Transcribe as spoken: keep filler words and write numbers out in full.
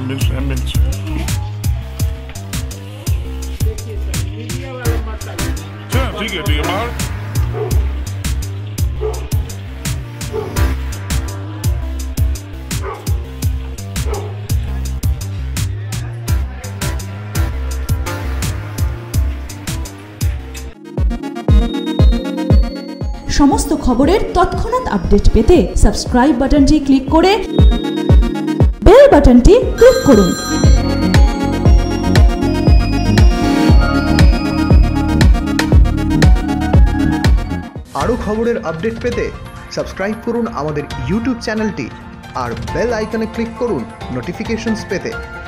Ambience ambience হ্যাঁ ঠিক আছে ঠিক আছে বাহার সমস্ত খবরের তৎক্ষণাৎ আপডেট পেতে সাবস্ক্রাইব বাটনটি ক্লিক করে বেল বাটনটি ক্লিক করুন। আরও খবরের আপডেট পেতে সাবস্ক্রাইব করুন আমাদের ইউটিউব চ্যানেলটি আর বেল আইকনে ক্লিক করুন নোটিফিকেশনস পেতে।